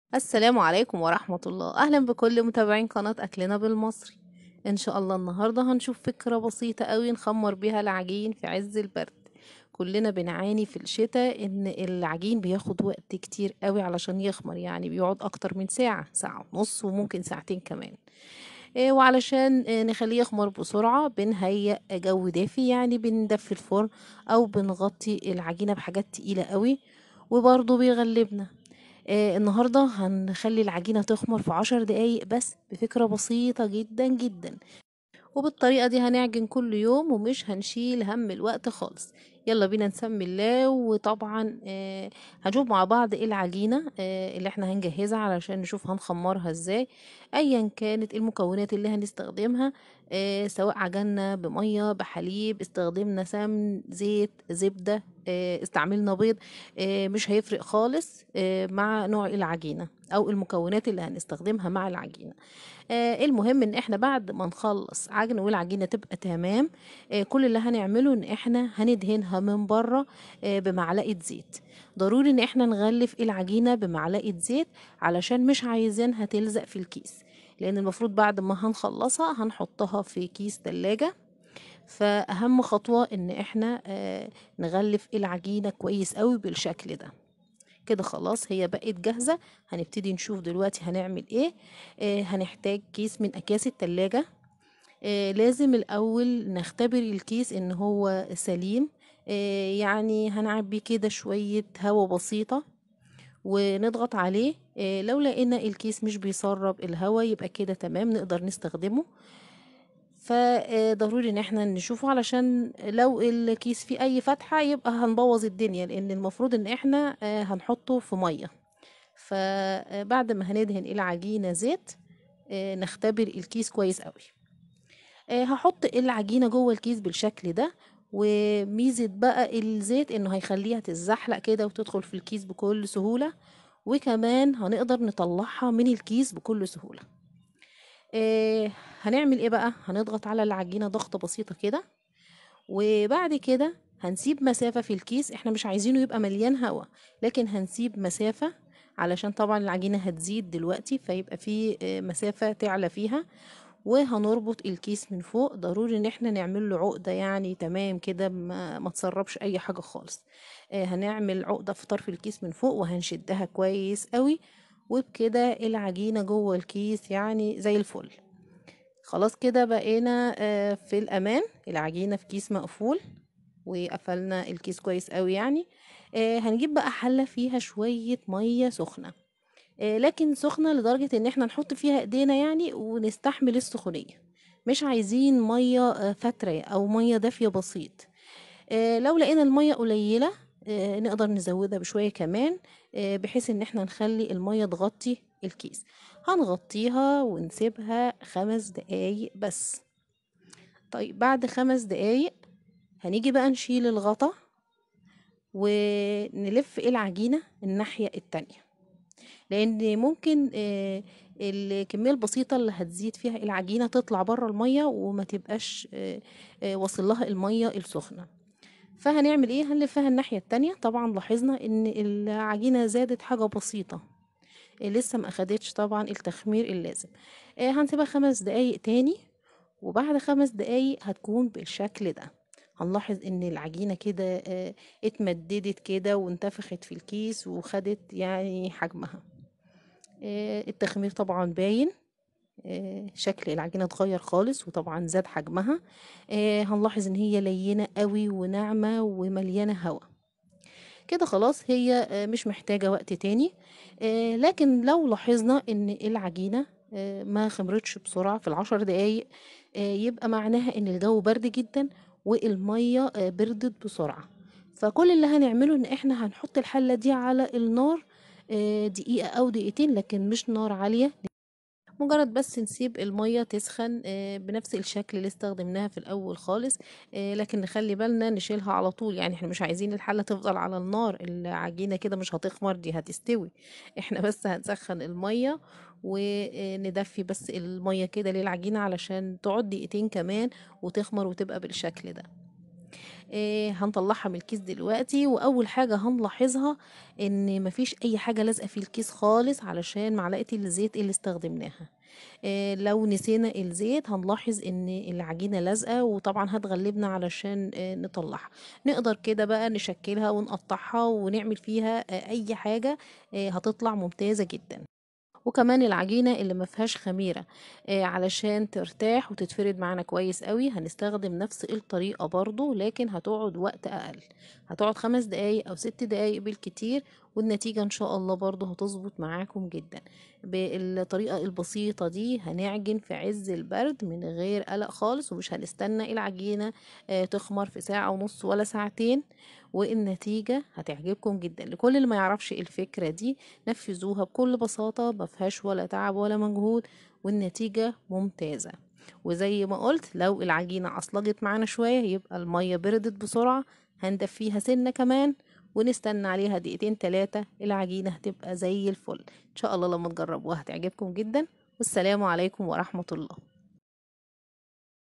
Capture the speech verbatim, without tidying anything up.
السلام عليكم ورحمة الله. أهلا بكل متابعين قناة أكلنا بالمصري. إن شاء الله النهاردة هنشوف فكرة بسيطة قوي نخمر بيها العجين في عز البرد. كلنا بنعاني في الشتاء إن العجين بياخد وقت كتير قوي علشان يخمر، يعني بيقعد أكتر من ساعة، ساعة ونص وممكن ساعتين كمان. إيه، وعلشان إيه، نخليه يخمر بسرعة بنهيئ جو دافي، يعني بندفي الفرن أو بنغطي العجينة بحاجات تقيلة قوي وبرضه بيغلبنا. آه النهاردة هنخلي العجينة تخمر في عشر دقايق بس بفكرة بسيطة جدا جدا، وبالطريقة دي هنعجن كل يوم ومش هنشيل هم الوقت خالص. يلا بينا نسمي الله. وطبعا آه هنشوف مع بعض ايه العجينة آه اللي احنا هنجهزها علشان نشوف هنخمرها ازاي. ايا كانت المكونات اللي هنستخدمها، آه سواء عجنا بمية بحليب، استخدمنا سمن زيت زبدة، آه استعملنا بيض، آه مش هيفرق خالص آه مع نوع العجينة او المكونات اللي هنستخدمها مع العجينة. آه المهم ان احنا بعد ما نخلص عجن والعجينه تبقى تمام، آه كل اللي هنعمله ان احنا هندهنها من بره آه بمعلقه زيت. ضروري ان احنا نغلف العجينه بمعلقه زيت علشان مش عايزينها تلزق في الكيس، لان المفروض بعد ما هنخلصها هنحطها في كيس تلاجة. فاهم خطوه ان احنا آه نغلف العجينه كويس قوي بالشكل ده. كده خلاص هي بقت جاهزة. هنبتدي نشوف دلوقتي هنعمل ايه. آه هنحتاج كيس من اكياس التلاجة. آه لازم الاول نختبر الكيس ان هو سليم. آه يعني هنعبي كده شوية هوا بسيطة ونضغط عليه. آه لو لقينا الكيس مش بيسرب الهوا يبقى كده تمام نقدر نستخدمه. فضروري ان احنا نشوفه علشان لو الكيس فيه اي فتحة يبقى هنبوظ الدنيا، لان المفروض ان احنا آه، هنحطه في مية. فبعد ما هندهن العجينة زيت، آه، نختبر الكيس كويس قوي. آه، هحط العجينة جوه الكيس بالشكل ده. وميزة بقى الزيت انه هيخليها تتزحلق كده وتدخل في الكيس بكل سهولة، وكمان هنقدر نطلعها من الكيس بكل سهولة. آه، هنعمل ايه بقى؟ هنضغط على العجينة ضغطة بسيطة كده، وبعد كده هنسيب مسافة في الكيس. احنا مش عايزينه يبقى مليان هوا، لكن هنسيب مسافة علشان طبعا العجينة هتزيد دلوقتي فيبقى في آه، مسافة تعلى فيها. وهنربط الكيس من فوق. ضروري ان احنا نعمل له عقدة يعني تمام كده، ما, ما تسربش اي حاجة خالص. آه، هنعمل عقدة في طرف الكيس من فوق وهنشدها كويس قوي، وبكده العجينة جوه الكيس يعني زي الفل. خلاص كده بقينا آه، في الأمان. العجينة في كيس مقفول وقفلنا الكيس كويس قوي يعني. آه، هنجيب بقى حلة فيها شوية مية سخنة، آه، لكن سخنة لدرجة ان احنا نحط فيها ايدينا يعني ونستحمل السخونية. مش عايزين مية آه، فترة او مية دافية بسيط. آه، لو لقينا المية قليلة آه، نقدر نزودها بشوية كمان، آه، بحيث ان احنا نخلي المية تغطي الكيس. هنغطيها ونسيبها خمس دقايق بس. طيب بعد خمس دقايق هنيجي بقى نشيل الغطا ونلف العجينة الناحية التانية، لأن ممكن آه، الكمية البسيطة اللي هتزيد فيها العجينة تطلع بره المية وما تبقاش آه، آه، واصل لها المية السخنة. فهنعمل ايه؟ هنلفها الناحية التانية. طبعا لاحظنا ان العجينة زادت حاجة بسيطة، آه، لسه ما اخدتش طبعا التخمير اللازم. آه، هنسيبها خمس دقايق تاني، وبعد خمس دقايق هتكون بالشكل ده. هنلاحظ ان العجينة كده آه، اتمددت كده وانتفخت في الكيس وخدت يعني حجمها. آه، التخمير طبعا باين. آه، شكل العجينة اتغير خالص وطبعا زاد حجمها. آه، هنلاحظ ان هي لينة قوي وناعمة ومليانة هواء. كده خلاص هي آه، مش محتاجة وقت تاني. آه، لكن لو لاحظنا ان العجينة آه، ما خمرتش بسرعة في العشر دقايق، آه، يبقى معناها ان الجو برد جدا والمية آه، بردت بسرعة. فكل اللي هنعمله ان احنا هنحط الحلة دي على النار آه، دقيقة او دقيقتين، لكن مش نار عالية. مجرد بس نسيب المية تسخن آه، بنفس الشكل اللي استخدمناها في الأول خالص. آه، لكن نخلي بالنا نشيلها على طول، يعني احنا مش عايزين الحلة تفضل على النار. العجينة كده مش هتخمر، دي هتستوي. احنا بس هنسخن المية وندفي بس المية كده للعجينة علشان تقعد دقيقتين كمان وتخمر وتبقى بالشكل ده. آه هنطلعها من الكيس دلوقتي. واول حاجة هنلاحظها ان مفيش اي حاجة لازقة في الكيس خالص علشان معلقة الزيت اللي استخدمناها. آه لو نسينا الزيت هنلاحظ ان العجينة لازقة، وطبعا هتغلبنا علشان آه نطلعها. نقدر كده بقى نشكلها ونقطعها ونعمل فيها آه اي حاجة، آه هتطلع ممتازة جدا. وكمان العجينة اللي ما فيهاش خميرة، آه علشان ترتاح وتتفرد معانا كويس قوي هنستخدم نفس الطريقة برضو، لكن هتقعد وقت اقل، هتقعد خمس دقايق او ست دقايق بالكتير، والنتيجة ان شاء الله برضو هتظبط معاكم جدا. بالطريقة البسيطة دي هنعجن في عز البرد من غير قلق خالص، ومش هنستنى العجينة آه تخمر في ساعة ونص ولا ساعتين، والنتيجة هتعجبكم جدا. لكل اللي ما يعرفش الفكرة دي، نفذوها بكل بساطة، ما فيهاش ولا تعب ولا مجهود، والنتيجة ممتازة. وزي ما قلت، لو العجينة عصلجت معانا شوية يبقى المية بردت بسرعة، هندفيها سنة كمان ونستنى عليها دقيقتين تلاتة، العجينة هتبقى زي الفل. ان شاء الله لما تجربوها هتعجبكم جدا. والسلام عليكم ورحمة الله.